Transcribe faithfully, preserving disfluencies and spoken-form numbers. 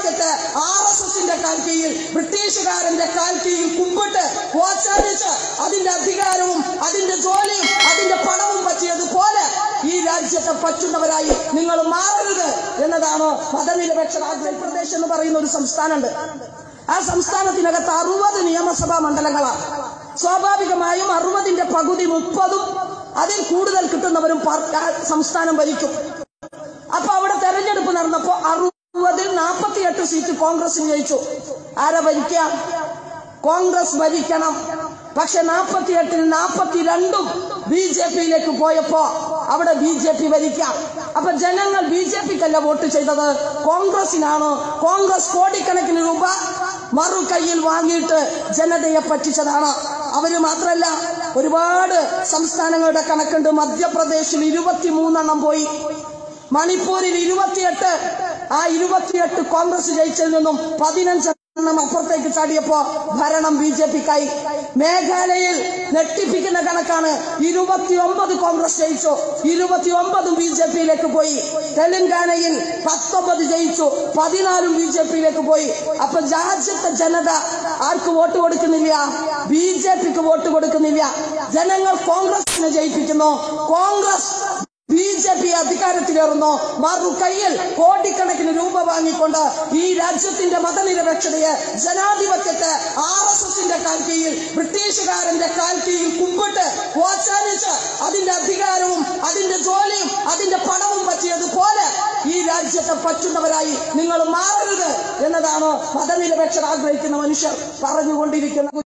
ജനാധിപത്യത്തെ R S എസിന്റെ കാൽ കീഴിൽ ബ്രിട്ടീഷുകാരന്റെ കാൽ കീഴിൽ കുമ്പിട്ട് പ്രോത്സാഹിച്ച് അതിന്റെ അധികാരവും അതിന്റെ ജോലിയും അതിന്റെ പണവും പറ്റിയതുപോലെ ഈ രാജ്യത്തെ പറ്റുന്നവരായി നിങ്ങൾ മാറരുത് എന്നതാണ് മതനിരപേക്ഷ ആന്ധ്രാപ്രദേശ് എന്ന് പറയുന്ന ഒരു സംസ്ഥാനമുണ്ട്. ആ സംസ്ഥാനത്തിനകത്ത് അറുപത് നിയമസഭാ മണ്ഡലങ്ങളാണ്. സ്വാഭാവികമായും അറുപതിന്റെ പകുതി മുപ്പതും അതിൽ കൂടുതൽ കിട്ടുന്നവരും സംസ്ഥാനം ഭരിക്കും. അപ്പൊ അവിടെ തെരഞ്ഞെടുപ്പ് നടന്നപ്പോ അറുപതിൽ നാൽപ്പത്തിയെട്ട് സീറ്റ് കോൺഗ്രസിന് ജയിച്ചു. ആരാ ഭരിക്കാം? കോൺഗ്രസ് ഭരിക്കണം. പക്ഷെ നാൽപ്പത്തിയെട്ടിൽ നാൽപ്പത്തിരണ്ടും ബി ജെ പിയിലേക്ക് പോയപ്പോ അവിടെ ബി ജെ പി ഭരിക്കാം. അപ്പൊ ജനങ്ങൾ ബി ജെ പിക്കല്ല വോട്ട് ചെയ്തത്, കോൺഗ്രസിനാണ്. കോൺഗ്രസ് കോടിക്കണക്കിന് രൂപ മറു കയ്യിൽ വാങ്ങിയിട്ട് ജനതയെ പറ്റിച്ചതാണ്. അവര് മാത്രല്ല, ഒരുപാട് സംസ്ഥാനങ്ങളുടെ കണക്കുണ്ട്. മധ്യപ്രദേശിൽ ഇരുപത്തിമൂന്നെണ്ണം പോയി, മണിപ്പൂരിൽ ഇരുപത്തിയെട്ട്. ആ ഇരുപത്തിയെട്ട് കോൺഗ്രസ് ജയിച്ചതിൽ നിന്നും പതിനഞ്ചെണ്ണം അപ്പുറത്തേക്ക് ചാടിയപ്പോ ഭരണം ബി ജെ പിക്കായി. മേഘാലയയിൽ ഞെട്ടിപ്പിക്കുന്ന കണക്കാണ്. ഇരുപത്തി ഒമ്പത് കോൺഗ്രസ് ജയിച്ചു, ഇരുപത്തി ഒമ്പതും ബി ജെ പിയിലേക്ക് പോയി. തെലങ്കാനയിൽ പത്തൊമ്പത് ജയിച്ചു, പതിനാലും ബി ജെ പിയിലേക്ക് പോയി. അപ്പൊ രാജ്യത്തെ ജനത ആർക്ക് വോട്ട് കൊടുക്കുന്നില്ല? ബി ജെ പിക്ക് വോട്ട് കൊടുക്കുന്നില്ല. ജനങ്ങൾ കോൺഗ്രസിനെ ജയിപ്പിക്കുന്നു. കോൺഗ്രസ് ബി ജെ പി അധികാരത്തിലേറുന്നു. മറു കയ്യിൽ കോടിക്കണക്കിന് രൂപ വാങ്ങിക്കൊണ്ട് ഈ രാജ്യത്തിന്റെ മതനിരപേക്ഷതയെ, ജനാധിപത്യത്തെ ആർ എസ് എസിന്റെ കാൽ കീഴിൽ ബ്രിട്ടീഷുകാരന്റെ കാൽ കീഴിൽ കുമ്പിട്ട് പ്രോത്സാഹിച്ച് അതിന്റെ അധികാരവും അതിന്റെ ജോലിയും അതിന്റെ പണവും പറ്റിയതുപോലെ ഈ രാജ്യത്തെ പറ്റുന്നവരായി നിങ്ങൾ മാറരുത് എന്നതാണ് മതനിരപേക്ഷത ആഗ്രഹിക്കുന്ന മനുഷ്യർ പറഞ്ഞുകൊണ്ടിരിക്കുന്നത്.